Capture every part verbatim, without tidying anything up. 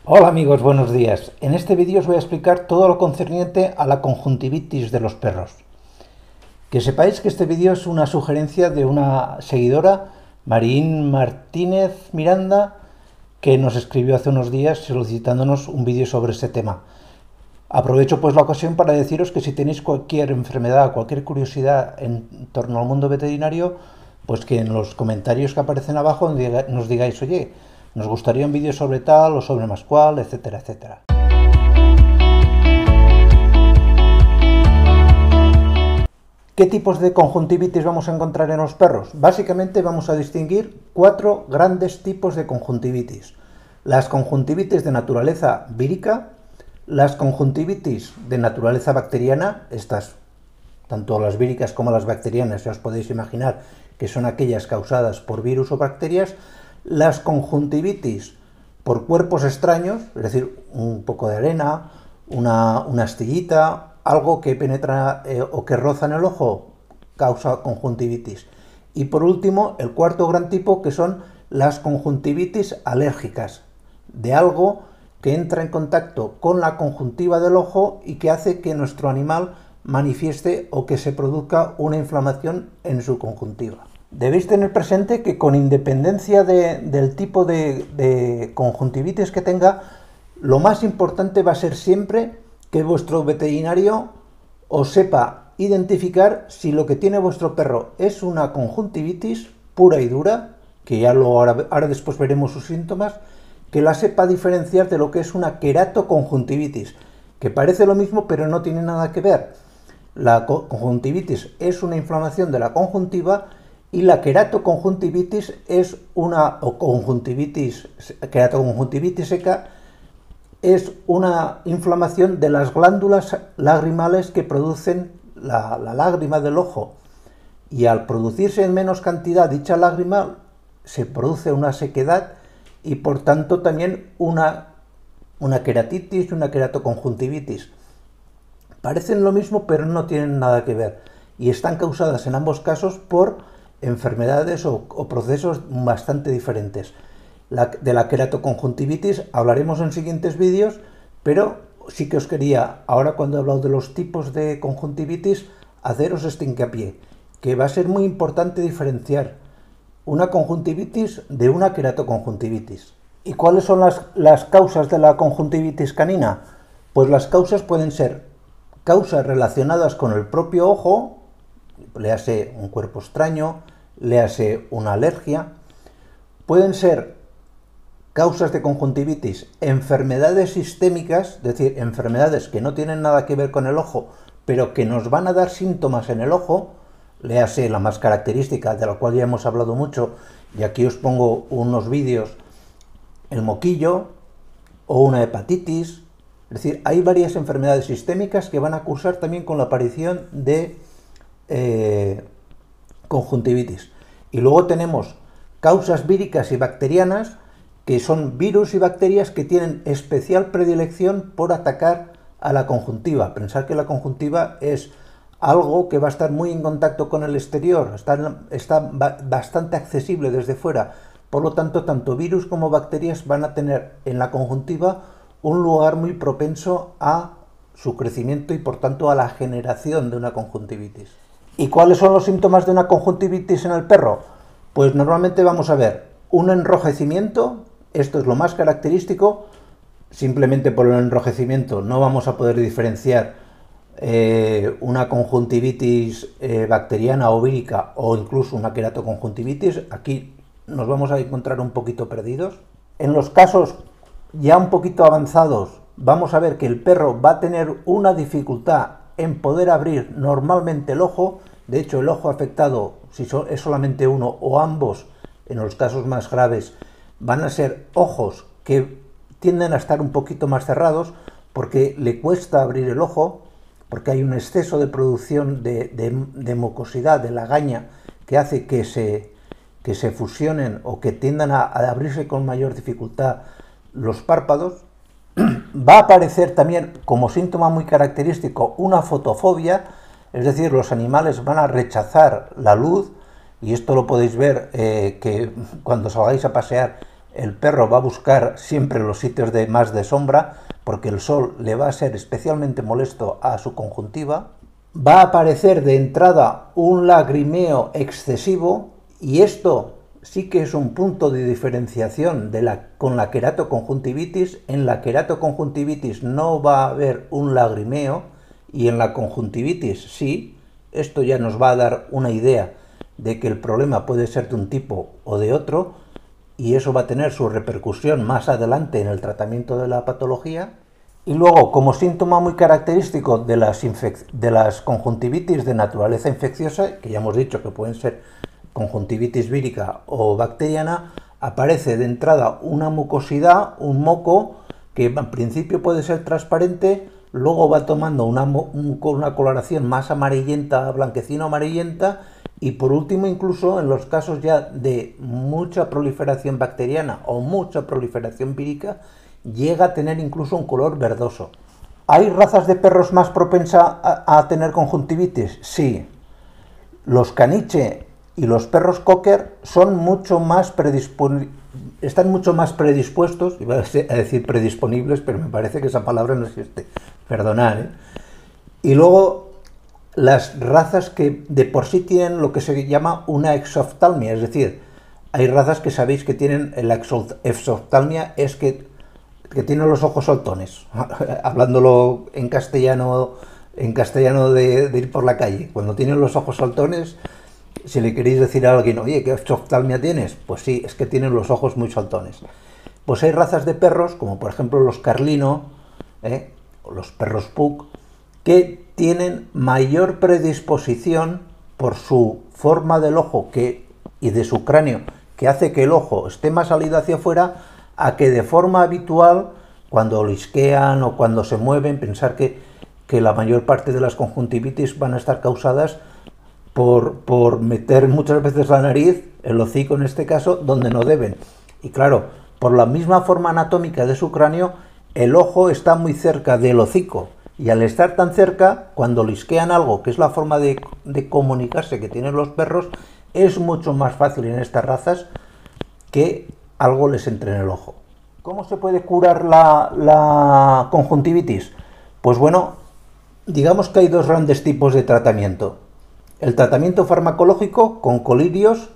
Hola amigos, buenos días. En este vídeo os voy a explicar todo lo concerniente a la conjuntivitis de los perros. Que sepáis que este vídeo es una sugerencia de una seguidora, Marín Martínez Miranda, que nos escribió hace unos días solicitándonos un vídeo sobre este tema. Aprovecho pues la ocasión para deciros que si tenéis cualquier enfermedad, cualquier curiosidad en torno al mundo veterinario, pues que en los comentarios que aparecen abajo nos digáis, oye, nos gustaría un vídeo sobre tal o sobre más cual, etcétera, etcétera. ¿Qué tipos de conjuntivitis vamos a encontrar en los perros? Básicamente vamos a distinguir cuatro grandes tipos de conjuntivitis. Las conjuntivitis de naturaleza vírica, las conjuntivitis de naturaleza bacteriana, estas, tanto las víricas como las bacterianas, ya os podéis imaginar que son aquellas causadas por virus o bacterias, las conjuntivitis por cuerpos extraños, es decir, un poco de arena, una, una astillita, algo que penetra eh, o que roza en el ojo, causa conjuntivitis. Y por último, el cuarto gran tipo, que son las conjuntivitis alérgicas, de algo que entra en contacto con la conjuntiva del ojo y que hace que nuestro animal manifieste o que se produzca una inflamación en su conjuntiva. Debéis tener presente que con independencia de, del tipo de, de conjuntivitis que tenga, lo más importante va a ser siempre que vuestro veterinario os sepa identificar si lo que tiene vuestro perro es una conjuntivitis pura y dura, que ya lo ahora, ahora después veremos sus síntomas, que la sepa diferenciar de lo que es una queratoconjuntivitis, que parece lo mismo pero no tiene nada que ver. La conjuntivitis es una inflamación de la conjuntiva y la queratoconjuntivitis es una, o conjuntivitis, queratoconjuntivitis seca, es una inflamación de las glándulas lagrimales que producen la, la lágrima del ojo. Y al producirse en menos cantidad dicha lágrima, se produce una sequedad y por tanto también una, una queratitis y una queratoconjuntivitis. Parecen lo mismo pero no tienen nada que ver y están causadas en ambos casos por enfermedades o, o procesos bastante diferentes. La, de la queratoconjuntivitis hablaremos en siguientes vídeos, pero sí que os quería, ahora cuando he hablado de los tipos de conjuntivitis, haceros este hincapié, que va a ser muy importante diferenciar una conjuntivitis de una queratoconjuntivitis. ¿Y cuáles son las, las causas de la conjuntivitis canina? Pues las causas pueden ser causas relacionadas con el propio ojo, léase un cuerpo extraño, léase una alergia. Pueden ser causas de conjuntivitis, enfermedades sistémicas, es decir, enfermedades que no tienen nada que ver con el ojo, pero que nos van a dar síntomas en el ojo, léase la más característica, de la cual ya hemos hablado mucho, y aquí os pongo unos vídeos, el moquillo o una hepatitis. Es decir, hay varias enfermedades sistémicas que van a cursar también con la aparición de eh, conjuntivitis. Y luego tenemos causas víricas y bacterianas, que son virus y bacterias que tienen especial predilección por atacar a la conjuntiva. Pensar que la conjuntiva es algo que va a estar muy en contacto con el exterior, está, está bastante accesible desde fuera. Por lo tanto, tanto virus como bacterias van a tener en la conjuntiva un lugar muy propenso a su crecimiento y por tanto a la generación de una conjuntivitis. ¿Y cuáles son los síntomas de una conjuntivitis en el perro? Pues normalmente vamos a ver un enrojecimiento, esto es lo más característico, simplemente por el enrojecimiento no vamos a poder diferenciar eh, una conjuntivitis eh, bacteriana o vírica o incluso una queratoconjuntivitis. Aquí nos vamos a encontrar un poquito perdidos. En los casos ya un poquito avanzados, vamos a ver que el perro va a tener una dificultad en poder abrir normalmente el ojo. De hecho, el ojo afectado, si es solamente uno o ambos, en los casos más graves, van a ser ojos que tienden a estar un poquito más cerrados porque le cuesta abrir el ojo, porque hay un exceso de producción de, de, de mucosidad, de lagaña, que hace que se, que se fusionen o que tiendan a, a abrirse con mayor dificultad los párpados. Va a aparecer también como síntoma muy característico una fotofobia, es decir, los animales van a rechazar la luz, y esto lo podéis ver eh, que cuando salgáis a pasear el perro va a buscar siempre los sitios de más de sombra, porque el sol le va a ser especialmente molesto a su conjuntiva. Va a aparecer de entrada un lagrimeo excesivo, y esto sí que es un punto de diferenciación de la, con la queratoconjuntivitis. En la queratoconjuntivitis no va a haber un lagrimeo, y en la conjuntivitis sí. Esto ya nos va a dar una idea de que el problema puede ser de un tipo o de otro, y eso va a tener su repercusión más adelante en el tratamiento de la patología. Y luego, como síntoma muy característico de las, de las conjuntivitis de naturaleza infecciosa, que ya hemos dicho que pueden ser conjuntivitis vírica o bacteriana, aparece de entrada una mucosidad, un moco, que en principio puede ser transparente, luego va tomando una, una coloración más amarillenta, blanquecino amarillenta, y por último, incluso en los casos ya de mucha proliferación bacteriana o mucha proliferación vírica, llega a tener incluso un color verdoso. ¿Hay razas de perros más propensas a, a tener conjuntivitis? Sí. Los caniche y los perros cocker son mucho más predisponibles, están mucho más predispuestos, iba a decir predisponibles, pero me parece que esa palabra no existe, perdonad, ¿eh? Y luego las razas que de por sí tienen lo que se llama una exoftalmia, es decir, hay razas que sabéis que tienen la exoftalmia, es que, que tienen los ojos saltones, hablándolo en castellano, en castellano de, de ir por la calle. Cuando tienen los ojos saltones, si le queréis decir a alguien, oye, ¿qué exoftalmia tienes? Pues sí, es que tienen los ojos muy saltones. Pues hay razas de perros, como por ejemplo los Carlino, ¿eh? o los perros Pug, que tienen mayor predisposición por su forma del ojo que, y de su cráneo, que hace que el ojo esté más salido hacia afuera, a que de forma habitual, cuando lisquean o cuando se mueven, pensar que, que la mayor parte de las conjuntivitis van a estar causadas por, por meter muchas veces la nariz, el hocico en este caso, donde no deben. Y claro, por la misma forma anatómica de su cráneo, el ojo está muy cerca del hocico. Y al estar tan cerca, cuando lisquean algo, que es la forma de, de comunicarse que tienen los perros, es mucho más fácil en estas razas que algo les entre en el ojo. ¿Cómo se puede curar la, la conjuntivitis? Pues bueno, digamos que hay dos grandes tipos de tratamiento. El tratamiento farmacológico con colirios.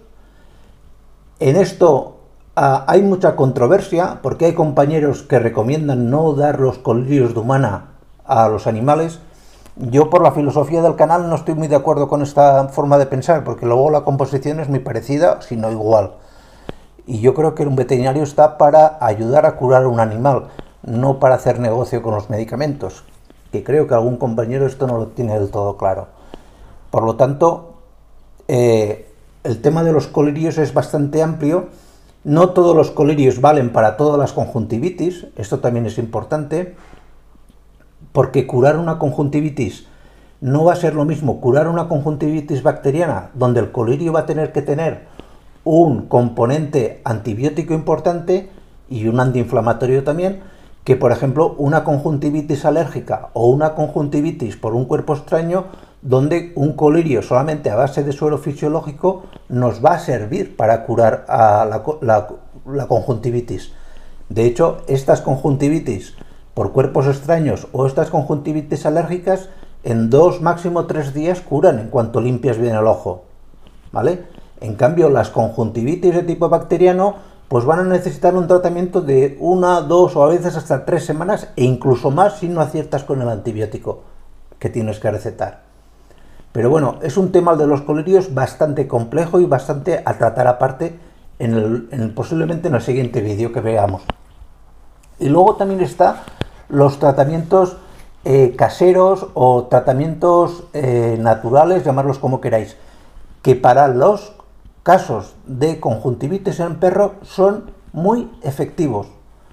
En esto ah, hay mucha controversia, porque hay compañeros que recomiendan no dar los colirios de humana a los animales. Yo, por la filosofía del canal, no estoy muy de acuerdo con esta forma de pensar, porque luego la composición es muy parecida, si no igual. Y yo creo que un veterinario está para ayudar a curar a un animal, no para hacer negocio con los medicamentos, que creo que algún compañero esto no lo tiene del todo claro. Por lo tanto, eh, el tema de los colirios es bastante amplio. No todos los colirios valen para todas las conjuntivitis, esto también es importante, porque curar una conjuntivitis no va a ser lo mismo curar una conjuntivitis bacteriana, donde el colirio va a tener que tener un componente antibiótico importante y un antiinflamatorio también, que por ejemplo una conjuntivitis alérgica o una conjuntivitis por un cuerpo extraño, donde un colirio solamente a base de suero fisiológico nos va a servir para curar a la, la, la conjuntivitis. De hecho, estas conjuntivitis por cuerpos extraños o estas conjuntivitis alérgicas en dos, máximo tres días curan en cuanto limpias bien el ojo, ¿vale? En cambio, las conjuntivitis de tipo bacteriano pues van a necesitar un tratamiento de una, dos o a veces hasta tres semanas e incluso más si no aciertas con el antibiótico que tienes que recetar. Pero bueno, es un tema el de los colirios bastante complejo y bastante a tratar aparte en el, en el, posiblemente en el siguiente vídeo que veamos. Y luego también está los tratamientos eh, caseros o tratamientos eh, naturales, llamarlos como queráis, que para los casos de conjuntivitis en perro son muy efectivos.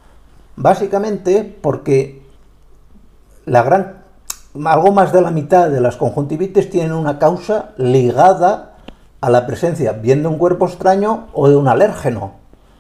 Básicamente porque la gran, algo más de la mitad de las conjuntivitis tienen una causa ligada a la presencia bien de un cuerpo extraño o de un alérgeno.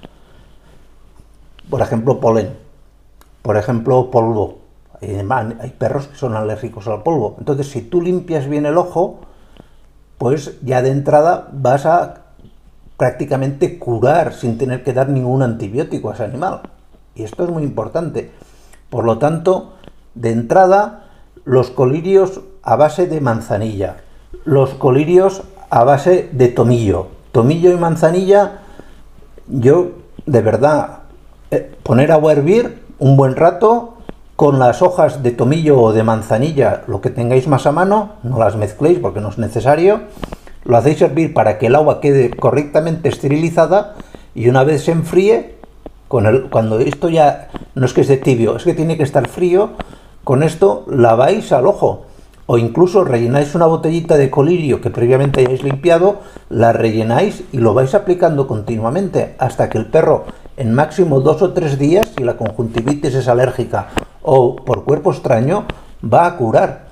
Por ejemplo, polen. Por ejemplo, polvo. Hay perros que son alérgicos al polvo. Entonces, si tú limpias bien el ojo, pues ya de entrada vas a prácticamente curar sin tener que dar ningún antibiótico a ese animal. Y esto es muy importante. Por lo tanto, de entrada, los colirios a base de manzanilla, los colirios a base de tomillo. Tomillo y manzanilla, yo, de verdad, eh, poner agua a hervir un buen rato, con las hojas de tomillo o de manzanilla, lo que tengáis más a mano, no las mezcléis porque no es necesario, lo hacéis hervir para que el agua quede correctamente esterilizada y una vez se enfríe, con el, cuando esto ya no es que esté tibio, es que tiene que estar frío, con esto laváis al ojo o incluso rellenáis una botellita de colirio que previamente hayáis limpiado, la rellenáis y lo vais aplicando continuamente hasta que el perro en máximo dos o tres días, si la conjuntivitis es alérgica o por cuerpo extraño, va a curar.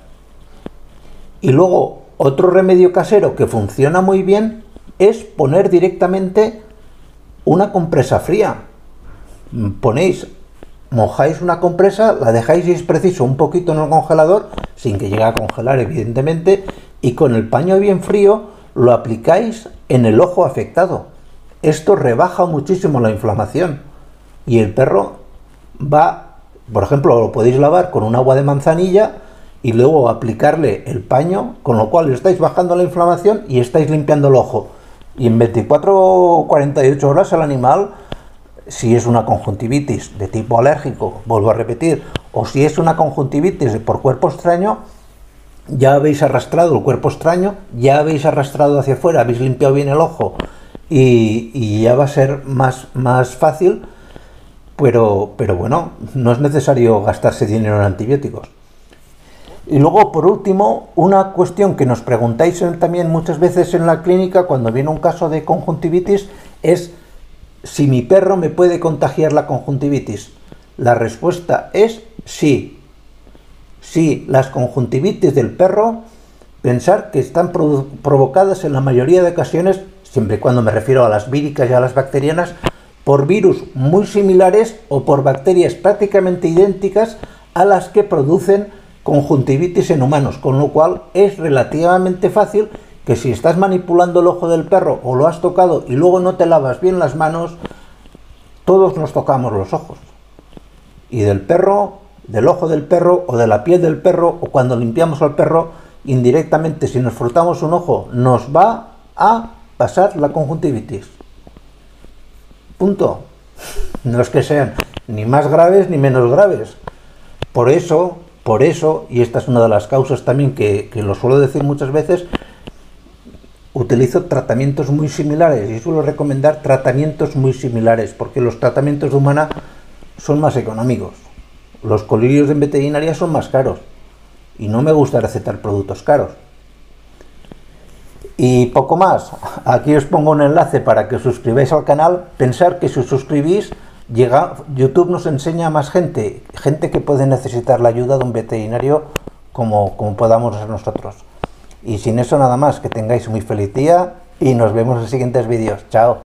Y luego otro remedio casero que funciona muy bien es poner directamente una compresa fría. Ponéis, mojáis una compresa, la dejáis si es preciso un poquito en el congelador, sin que llegue a congelar evidentemente, y con el paño bien frío lo aplicáis en el ojo afectado. Esto rebaja muchísimo la inflamación y el perro va, por ejemplo, lo podéis lavar con un agua de manzanilla y luego aplicarle el paño, con lo cual estáis bajando la inflamación y estáis limpiando el ojo. Y en veinticuatro o cuarenta y ocho horas el animal, si es una conjuntivitis de tipo alérgico, vuelvo a repetir, o si es una conjuntivitis por cuerpo extraño, ya habéis arrastrado el cuerpo extraño, ya habéis arrastrado hacia afuera, habéis limpiado bien el ojo y, y ya va a ser más, más fácil, pero, pero bueno, no es necesario gastarse dinero en antibióticos. Y luego, por último, una cuestión que nos preguntáis también muchas veces en la clínica cuando viene un caso de conjuntivitis es si mi perro me puede contagiar la conjuntivitis. La respuesta es sí. Sí, las conjuntivitis del perro, pensar que están provo- provocadas en la mayoría de ocasiones, siempre y cuando me refiero a las víricas y a las bacterianas, por virus muy similares o por bacterias prácticamente idénticas a las que producen conjuntivitis en humanos, con lo cual es relativamente fácil que si estás manipulando el ojo del perro o lo has tocado y luego no te lavas bien las manos, todos nos tocamos los ojos. Y del perro, del ojo del perro o de la piel del perro o cuando limpiamos al perro, indirectamente si nos frotamos un ojo nos va a pasar la conjuntivitis. Punto. No es que sean ni más graves ni menos graves. Por eso, por eso, y esta es una de las causas también que, que lo suelo decir muchas veces, utilizo tratamientos muy similares y suelo recomendar tratamientos muy similares porque los tratamientos de humana son más económicos. Los colirios en veterinaria son más caros y no me gusta recetar productos caros. Y poco más. Aquí os pongo un enlace para que os suscribáis al canal. Pensar que si os suscribís, llega, YouTube nos enseña a más gente, gente que puede necesitar la ayuda de un veterinario como, como podamos ser nosotros. Y sin eso nada más, que tengáis un muy feliz día y nos vemos en los siguientes vídeos. Chao.